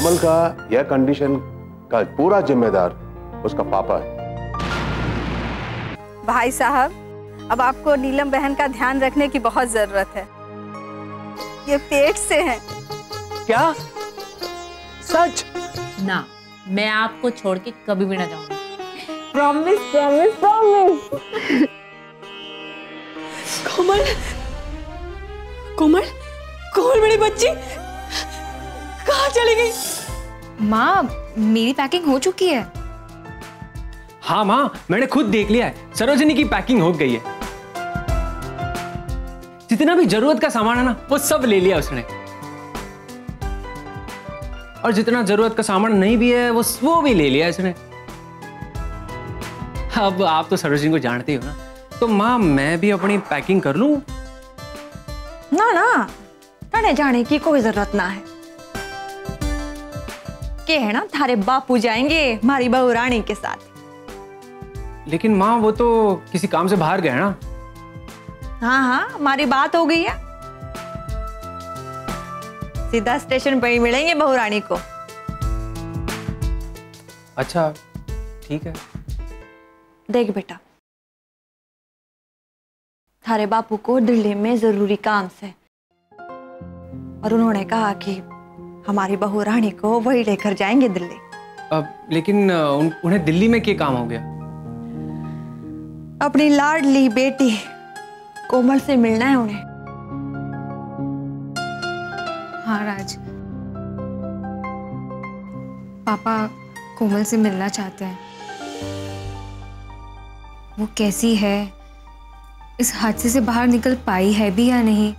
कोमल का यह कंडीशन का पूरा जिम्मेदार उसका पापा है। भाई साहब, अब आपको नीलम बहन का ध्यान रखने की बहुत जरूरत है। ये पेट से है। क्या? सच? ना, मैं आपको छोड़ के कभी भी ना जाऊंगी। Promise promise promise. Komal Komal Komal बड़ी बच्ची कहाँ चली गई? माँ, मेरी पैकिंग हो चुकी है। हाँ माँ, मैंने खुद देख लिया है, सरोजनी की पैकिंग हो गई है। जितना भी जरूरत का सामान है ना, वो सब ले लिया उसने। और जितना जरूरत का सामान नहीं भी है, वो भी ले लिया इसने। अब आप तो सरोजनी को जानते हो ना, तो माँ मैं भी अपनी पैकिंग कर लूं? ना ना, तने जाने की कोई जरूरत ना है। के है ना, थारे बापू जाएंगे हमारी बहू रानी के साथ। लेकिन माँ वो तो किसी काम से बाहर गए ना। हाँ हाँ, हमारी बात हो गई है, सीधा स्टेशन पर ही मिलेंगे बहू रानी को। अच्छा ठीक है। देख बेटा, थारे बापू को दिल्ली में जरूरी काम से, और उन्होंने कहा कि हमारी बहू रानी को वही लेकर जाएंगे दिल्ली। अब लेकिन उन्हें दिल्ली में क्या काम हो गया? अपनी लाडली बेटी कोमल से मिलना है उन्हें। हाँ राज, पापा कोमल से मिलना चाहते हैं। वो कैसी है, इस हादसे से बाहर निकल पाई है भी या नहीं।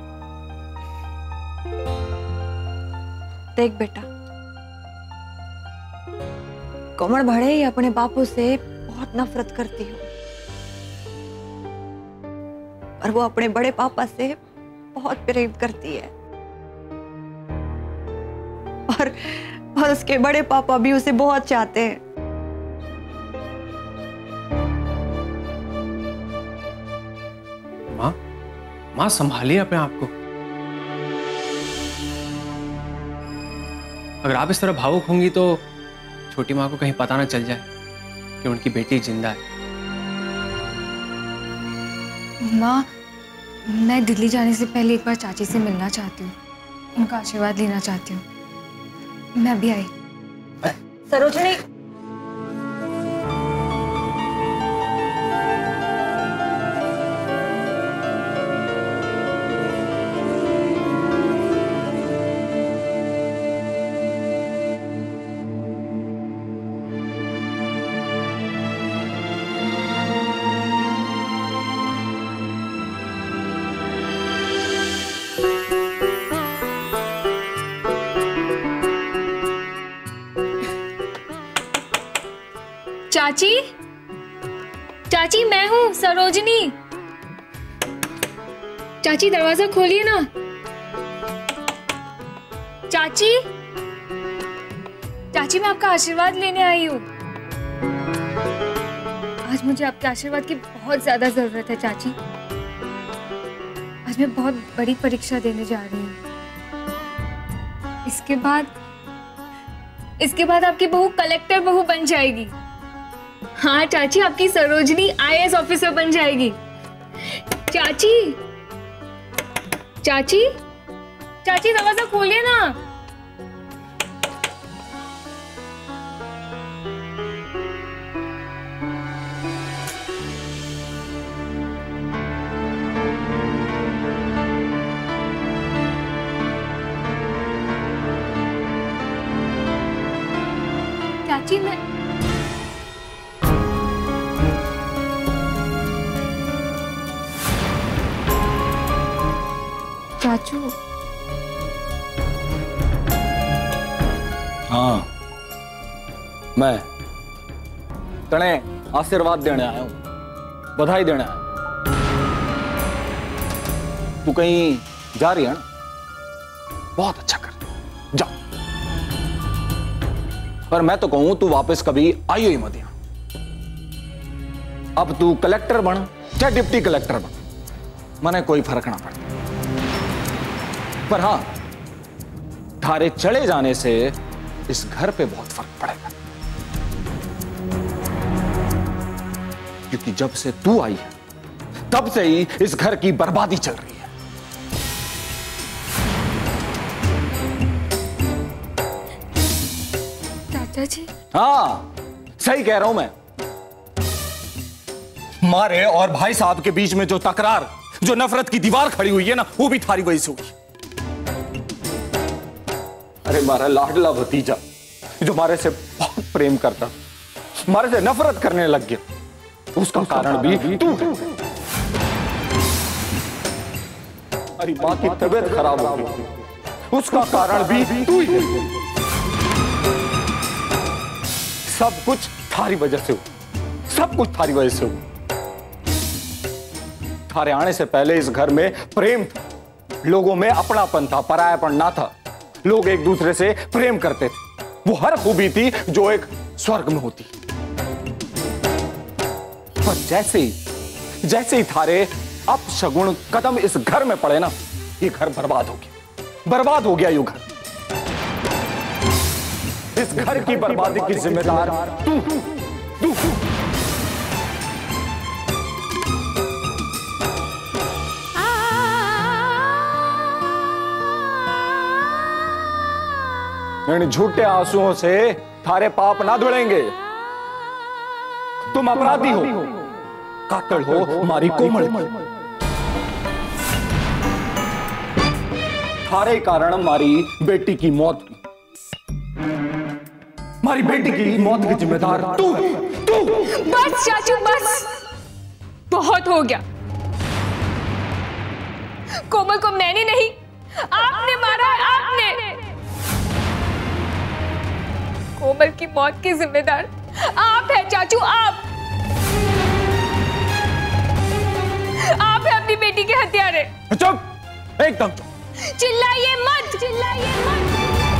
देख बेटा, कोमल भले ही अपने बापू से बहुत नफरत करती हो, और वो अपने बड़े पापा से बहुत प्रेम करती है, और उसके बड़े पापा भी उसे बहुत चाहते हैं। माँ संभालिए अपने आप को। अगर आप इस तरह भावुक होंगी तो छोटी माँ को कहीं पता ना चल जाए कि उनकी बेटी जिंदा है। माँ, मैं दिल्ली जाने से पहले एक बार चाची से मिलना चाहती हूँ, उनका आशीर्वाद लेना चाहती हूँ। मैं अभी आई। सरोजनी, चाची, चाची मैं हूँ सरोजनी। चाची दरवाजा खोलिए ना। चाची, चाची मैं आपका आशीर्वाद लेने आई हूँ। आज मुझे आपके आशीर्वाद की बहुत ज्यादा जरूरत है चाची। आज मैं बहुत बड़ी परीक्षा देने जा रही हूँ। इसके बाद आपकी बहू कलेक्टर बहू बन जाएगी। हाँ चाची, आपकी सरोजनी IAS ऑफिसर बन जाएगी। चाची, चाची, चाची दरवाजा खोलिए ना। चाची मैं चाचू। हाँ, मैं तने आशीर्वाद देने आया हूं, बधाई देने आया हूं। तू कहीं जा रही है ना? बहुत अच्छा कर, जा। पर मैं तो कहूं तू वापस कभी आइयो ही मत यहाँ। अब तू कलेक्टर बन चाहे डिप्टी कलेक्टर बन, मने कोई फर्क ना पड़ता। पर हाँ, थारे चले जाने से इस घर पे बहुत फर्क पड़ेगा, क्योंकि जब से तू आई है तब से ही इस घर की बर्बादी चल रही है। चाचा जी, हाँ, सही कह रहा हूं मैं। मारे और भाई साहब के बीच में जो तकरार, जो नफरत की दीवार खड़ी हुई है ना, वो भी थारी वजह से हुई। अरे मारा लाडला भतीजा जो मारे से बहुत प्रेम करता, मारे से नफरत करने लग गया, उसका कारण भी तू है। अरे मां की तबीयत खराब हो गई, उसका कारण भी तू ही है। सब कुछ थारी वजह से हो, सब कुछ थारी वजह से हो। थारे आने से पहले इस घर में प्रेम था, लोगों में अपनापन था, परायापन ना था। लोग एक दूसरे से प्रेम करते थे, वो हर खूबी थी जो एक स्वर्ग में होती। पर जैसे ही थारे अपशगुन कदम इस घर में पड़े ना, ये घर बर्बाद हो गया, बर्बाद हो गया। यू घर, इस घर की बर्बादी की जिम्मेदार तू। इन झूठे आंसुओं से थारे पाप ना धुलेंगे। तुम अपराधी हो, कातल हो हमारी कोमल की। थारे कारण हमारी बेटी की मौत, हमारी बेटी की मौत की जिम्मेदार तू है, तू। बस चाचू बस, बहुत हो गया। कोमल को मैंने नहीं, आपने मारा है, आपने। कोमल की मौत की जिम्मेदार आप हैं चाचू, आप हैं अपनी बेटी के हत्यारे। चुप, एकदम चुप। चिल्लाइए मत, चिल्लाइए मत।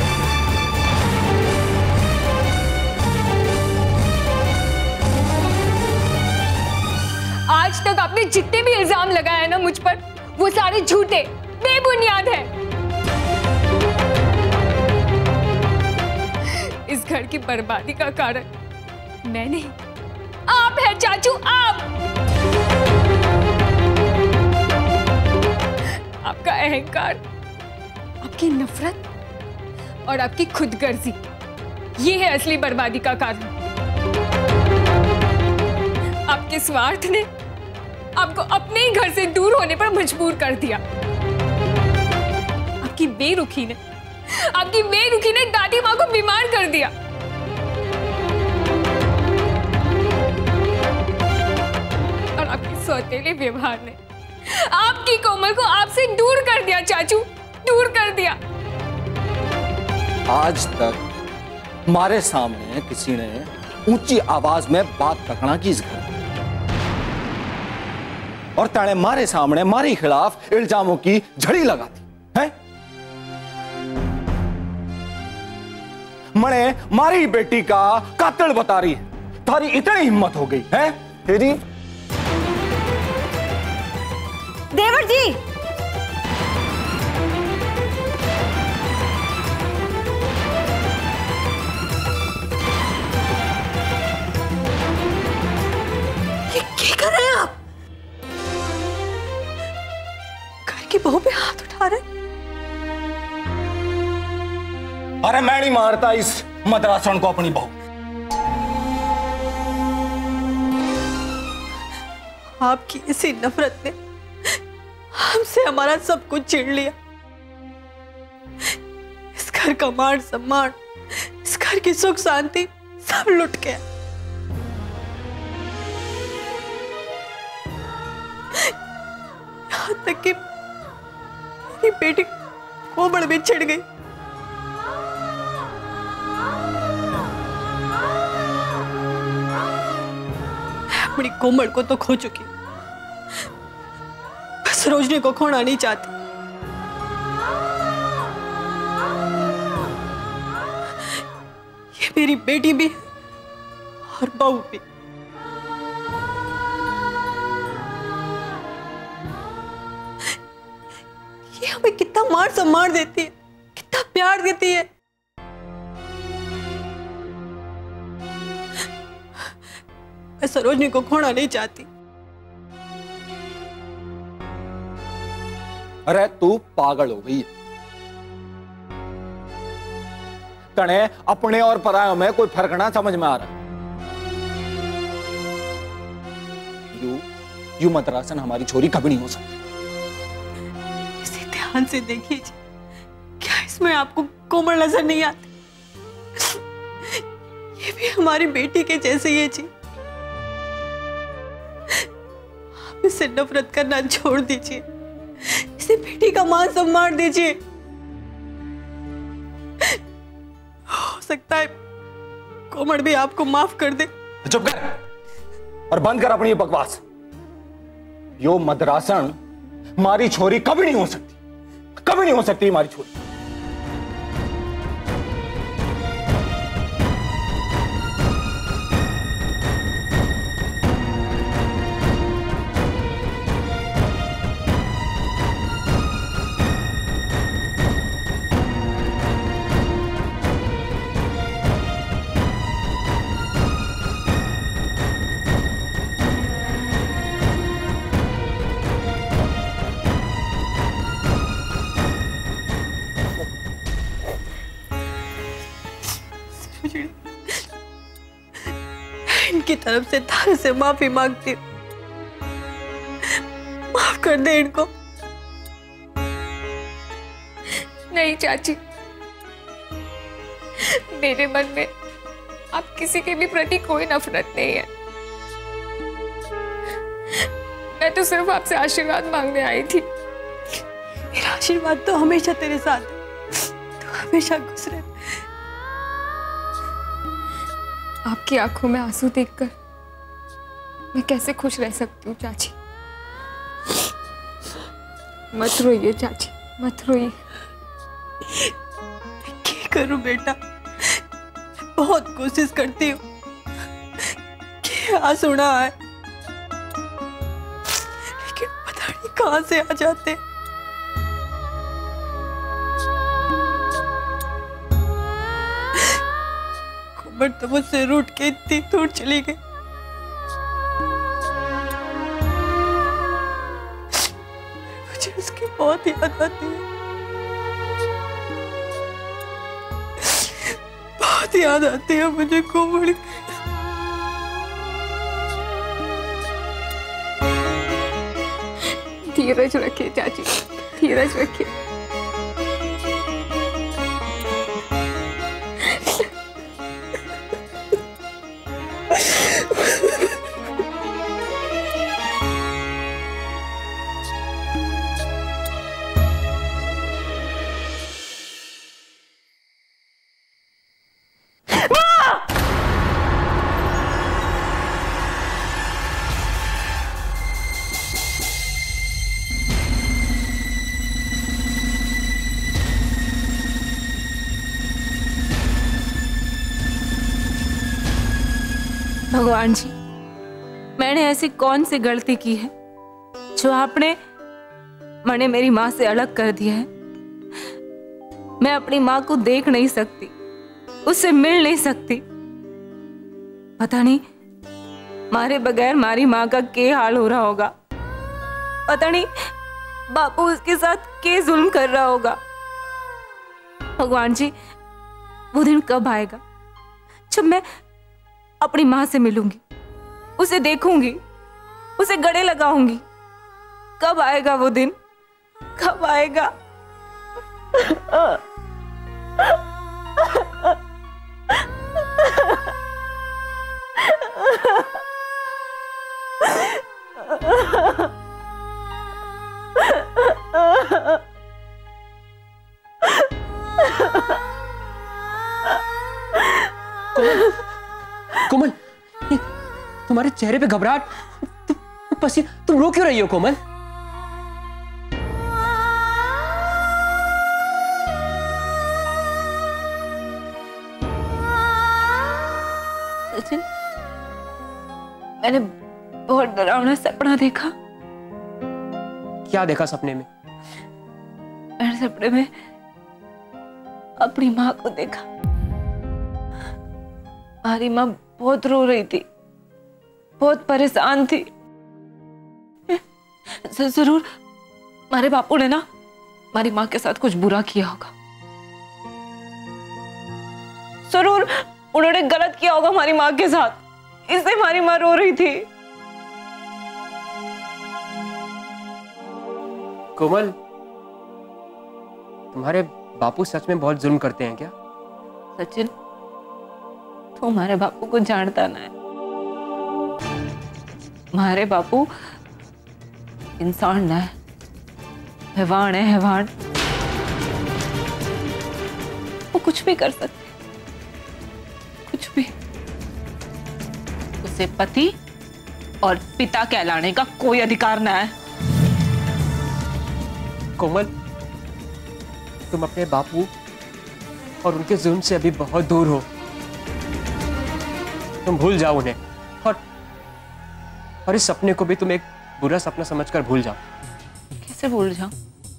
आज तक आपने जितने भी इल्जाम लगाए ना मुझ पर, वो सारे झूठे, बेबुनियाद हैं। इस घर की बर्बादी का कारण मैं नहीं, आप हैं चाचू, आप। आपका अहंकार, आपकी नफरत और आपकी खुदगर्जी, ये है असली बर्बादी का कारण। आपके स्वार्थ ने आपको अपने ही घर से दूर होने पर मजबूर कर दिया। आपकी बेरुखी ने दादी माँ को बीमार कर दिया। और आपके सौतेले व्यवहार ने आपकी कोमल को आपसे दूर कर दिया चाचू, दूर कर दिया। आज तक हमारे सामने किसी ने ऊंची आवाज में बात रखना की इस घर, और ताने मारे सामने मारे खिलाफ इल्जामों की झड़ी लगाती है। मने मारी बेटी का कातिल बता रही है, तारी इतनी हिम्मत हो गई है तेरी। देवर जी, ये क्या कर रहे हैं आप? घर की बहू पे हाथ उठा रहे? अरे मैं नहीं मारता इस मद्रासन को अपनी बहू। आपकी इसी नफरत ने हमसे हमारा सब कुछ छीन लिया। इस घर का मान सम्मान, इस घर की सुख शांति सब लुट गया। यहाँ तक कि मेरी बेटी कोमल भी छिड़ गई। अपनी कोमल को तो खो चुकी, बस रोशनी को खोना नहीं चाहती। ये मेरी बेटी भी और बहू भी। ये हमें कितना मान सम्मान देती है, कितना प्यार देती है, मैं सरोजनी को खोना नहीं चाहती। अरे तू पागल हो गई। तने अपने और परायों में कोई फर्क ना समझ में आ रहा। यू मद्रासन हमारी छोरी कभी नहीं हो सकती। इसे ध्यान से देखिए, क्या इसमें आपको कोमल नजर नहीं आती? ये भी हमारी बेटी के जैसे ही है जी। आप इससे नफरत करना छोड़ दीजिए, इसे बेटी का मान सम्मान दीजिए। हो सकता है कोमल भी आपको माफ कर दे। चुप कर और बंद कर अपनी ये बकवास। यो मद्रासन हमारी छोरी कभी नहीं हो सकती, कभी नहीं हो सकती हमारी छोरी। इनकी तरफ से तारे से माफी मांगती हूँ, माफ कर दे इनको। नहीं चाची, मेरे मन में आप किसी के भी प्रति कोई नफरत नहीं है। मैं तो सिर्फ आपसे आशीर्वाद मांगने आई थी। मेरा आशीर्वाद तो हमेशा तेरे साथ है, तू हमेशा खुश रहे। आपकी आंखों में आंसू देखकर मैं कैसे खुश रह सकती हूँ चाची। मत रोइए चाची, मत रोइए। क्या करूं बेटा, बहुत कोशिश करती हूँ कि आंसू ना आए, लेकिन पता नहीं कहां से आ जाते। कोमल तो मुझसे रूठ के इतनी दूर चली गई। मुझे उसकी बहुत याद आती है, बहुत याद आती है मुझे कोमल। धीरज रखिए चाची, धीरज रखिए। भगवान जी, मैंने ऐसी कौन सी गलती की है जो आपने मैंने मेरी माँ से अलग कर दिया है। मैं अपनी माँ को देख नहीं सकती, उससे मिल नहीं सकती। पता नहीं मारे बगैर हमारी माँ का क्या हाल हो रहा होगा। पता नहीं बापू उसके साथ क्या जुल्म कर रहा होगा। भगवान जी, वो दिन कब आएगा जब मैं अपनी माँ से मिलूंगी, उसे देखूंगी, उसे गले लगाऊंगी? कब आएगा वो दिन, कब आएगा? कोमल, ये तुम्हारे चेहरे पे घबराहट, तुम रो क्यों रही हो कोमल? सचिन, मैंने बहुत डरावना सपना देखा। क्या देखा सपने में? मैंने सपने में अपनी माँ को देखा। हमारी माँ बहुत रो रही थी। बहुत परेशान थी। जरूर हमारे बापू ने ना हमारी माँ के साथ कुछ बुरा किया होगा, जरूर उन्होंने गलत किया होगा हमारी माँ के साथ, इसलिए हमारी माँ रो रही थी। कोमल, तुम्हारे बापू सच में बहुत जुल्म करते हैं क्या? सचिन, तू हमारे बापू को जानता ना है। हमारे बापू इंसान ना है, हैवान है, हैवान। वो कुछ भी कर सकते, कुछ भी। उसे पति और पिता कहलाने का कोई अधिकार ना है। कोमल, तुम अपने बापू और उनके जुल्म से अभी बहुत दूर हो। तुम भूल जाओ उन्हें, और इस सपने को भी तुम एक बुरा सपना समझकर भूल जाओ। कैसे भूल जाऊं?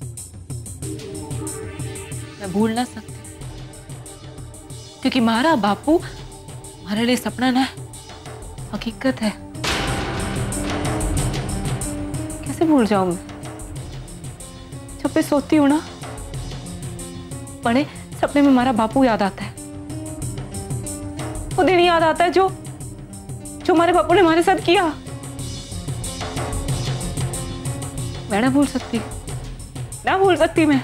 मैं भूल ना सकती, क्योंकि हमारा बापू हमारे लिए सपना ना है, हकीकत है। कैसे भूल जाऊं मैं? जब मैं सोती हूं ना, बड़े सपने में हमारा बापू याद आता है। वो दिन याद आता है जो हमारे बापू ने हमारे साथ किया। मैं ना भूल सकती, ना भूल सकती मैं।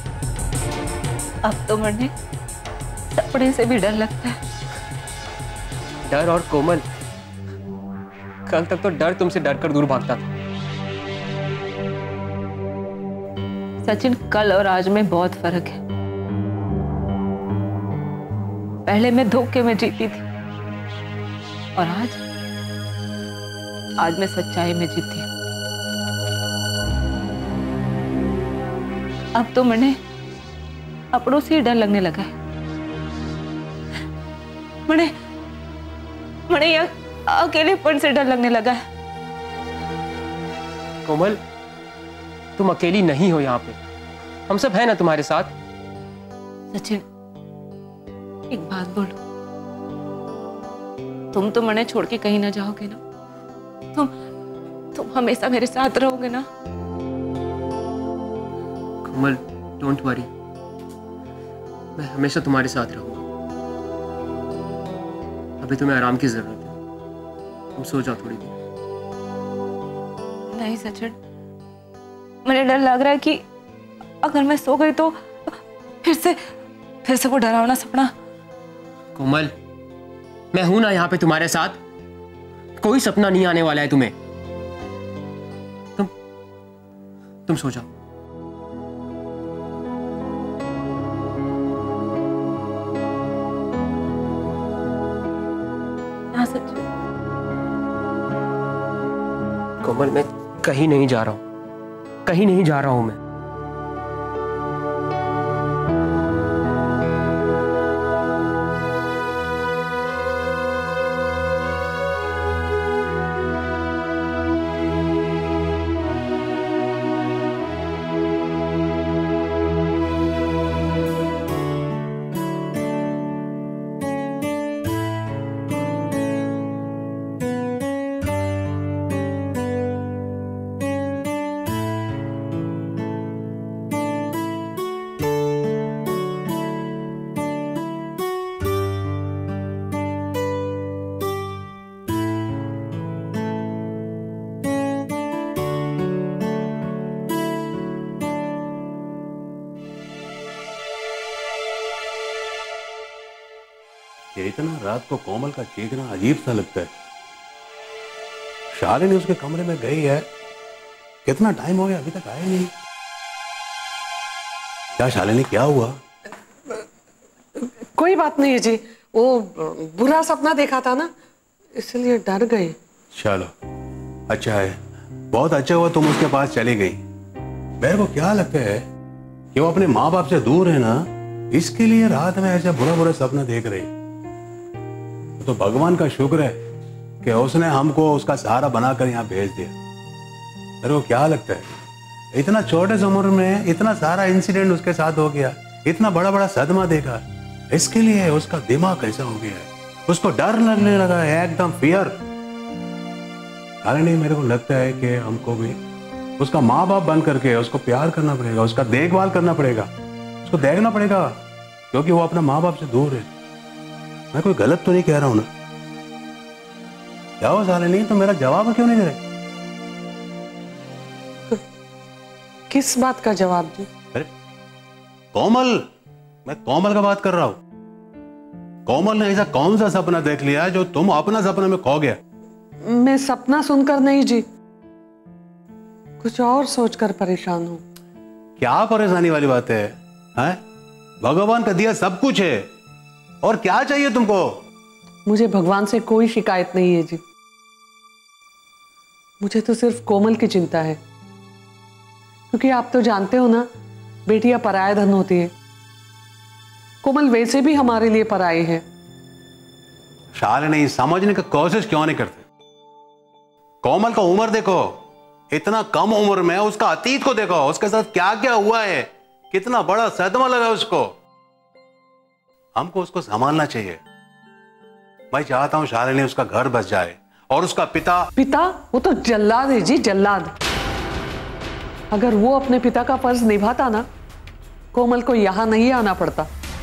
अब तो मुझे सपने से भी डर लगता है। डर? और कोमल, कल तक तो डर तुमसे डरकर दूर भागता था। सचिन, कल और आज में बहुत फर्क है। पहले मैं धोखे में जीती थी, और आज मैं सच्चाई में जीती हूँ। अब तो मैंने अपनों से ही डर लगने लगा है। मैंने यह अकेलेपन से डर लगने लगा है। कोमल, तुम अकेली नहीं हो यहाँ पे, हम सब हैं ना तुम्हारे साथ। सचिन, एक बात बोलो, तुम तो मने छोड़ के कहीं ना जाओगे ना? तुम हमेशा मेरे साथ रहोगे ना? कोमल, डोंट वरी, मैं हमेशा तुम्हारे साथ रहूंगा। अभी तुम्हें आराम की जरूरत है, तुम सो जाओ थोड़ी देर। नहीं सचिन, मुझे डर लग रहा है कि अगर मैं सो गई तो फिर से वो डरावना सपना। कोमल, मैं हूं ना यहाँ पे तुम्हारे साथ, कोई सपना नहीं आने वाला है तुम्हें। तुम सो जाओ। हाँ सचिन। कोमल, मैं कहीं नहीं जा रहा हूं, कहीं नहीं जा रहा हूं मैं। ये इतना रात को कोमल का चीखना अजीब सा लगता है। शालिनी उसके कमरे में गई है, कितना टाइम हो गया अभी तक आया नहीं। क्या शालिनी, क्या हुआ? कोई बात नहीं है जी, वो बुरा सपना देखा था ना, इसलिए डर गए। चलो अच्छा है, बहुत अच्छा हुआ तुम उसके पास चली गई। मेरे को क्या लगता है कि वो अपने माँ बाप से दूर है ना, इसके लिए रात में ऐसे बुरा बुरा सपना देख रही। तो भगवान का शुक्र है कि उसने हमको उसका सहारा बनाकर यहाँ भेज दिया। मेरे को क्या लगता है, इतना छोटे सी उम्र में इतना सारा इंसिडेंट उसके साथ हो गया, इतना बड़ा बड़ा सदमा देखा, इसके लिए उसका दिमाग कैसा हो गया है, उसको डर लगने लगा है, एकदम फियर। शालिनी, मेरे को लगता है कि हमको भी उसका माँ बाप बन करके उसको प्यार करना पड़ेगा, उसका देखभाल करना पड़ेगा, उसको देखना पड़ेगा, क्योंकि वो अपने माँ बाप से दूर है। मैं कोई गलत तो नहीं कह रहा हूं ना? क्या हो शालिनी, तो मेरा जवाब क्यों नहीं दे रहे? किस बात का जवाब जी? अरे कोमल, मैं कोमल का बात कर रहा हूं। कोमल ने ऐसा कौन सा सपना देख लिया जो तुम अपना सपना में खो गया? मैं सपना सुनकर नहीं जी, कुछ और सोचकर परेशान हूं। क्या परेशानी वाली बात है? हैं? भगवान का दिया सब कुछ है, और क्या चाहिए तुमको? मुझे भगवान से कोई शिकायत नहीं है जी, मुझे तो सिर्फ कोमल की चिंता है, क्योंकि आप तो जानते हो ना, बेटियां पराया धन होती है। कोमल वैसे भी हमारे लिए पराई है। शालिनी, समझने की कोशिश क्यों नहीं करते? कोमल का उम्र देखो, इतना कम उम्र में उसका अतीत को देखो, उसके साथ क्या क्या हुआ है, कितना बड़ा सदमा लगा उसको। हमको उसको संभालना चाहिए। मैं चाहता हूं शालिनी उसका घर बस जाए, और उसका पिता वो तो जल्लाद है जी, जल्लाद। अगर वो अपने पिता का फर्ज निभाता ना, कोमल को यहां नहीं आना पड़ता।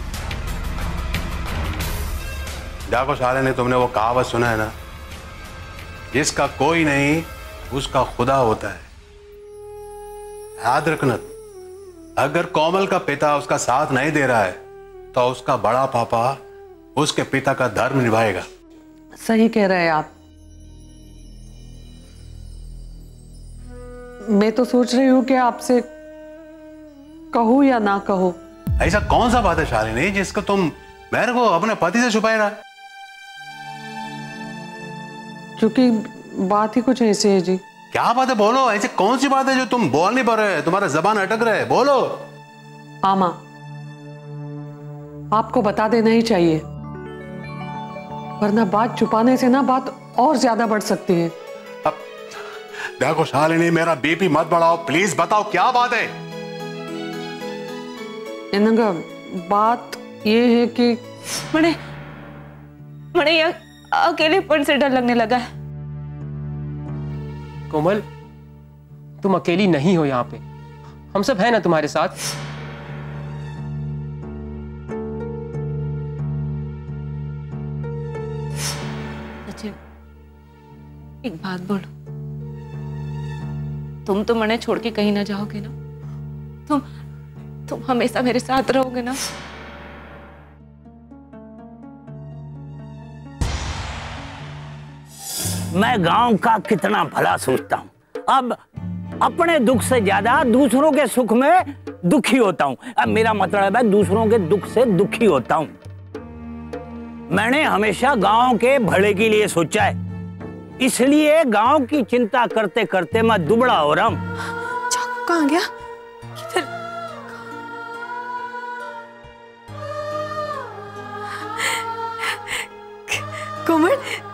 देखो शालिनी, तुमने वो कहावत सुना है ना, जिसका कोई नहीं उसका खुदा होता है। याद रखना, अगर कोमल का पिता उसका साथ नहीं दे रहा है तो उसका बड़ा पापा उसके पिता का धर्म निभाएगा। सही कह रहे हैं आप। मैं तो सोच रही हूं कि आपसे कहूं या ना कहूं। ऐसा कौन सा बात है शालिनी जिसको तुम मेरे को अपने पति से छुपाए रहा? क्योंकि बात ही कुछ ऐसी है जी। क्या बात है, बोलो। ऐसी कौन सी बात है जो तुम बोल नहीं पा रहे, तुम्हारा जबान अटक रहा है? बोलो। आमा, आपको बता देना ही चाहिए, वरना बात छुपाने से ना बात और ज्यादा बढ़ सकती है। अब देखो शालिनी, मेरा बीपी मत बढ़ाओ, प्लीज बताओ क्या बात है। इनका बात ये है कि मने अकेलेपन से डर लगने लगा है। कोमल, तुम अकेली नहीं हो यहाँ पे, हम सब हैं ना तुम्हारे साथ। सचिन, एक बात बोलो, तुम तो मने छोड़ के कहीं ना जाओगे ना? तुम हमेशा मेरे साथ रहोगे ना? मैं गांव का कितना भला सोचता हूँ, अब अपने दुख से ज्यादा दूसरों के सुख में दुखी होता हूँ। अब मेरा मतलब है दूसरों के दुख से दुखी होता हूँ। मैंने हमेशा गांव के भले के लिए सोचा है, इसलिए गांव की चिंता करते करते मैं दुबड़ा हो रहा हूँ। चाकू कहाँ गया? किधर? कोमल,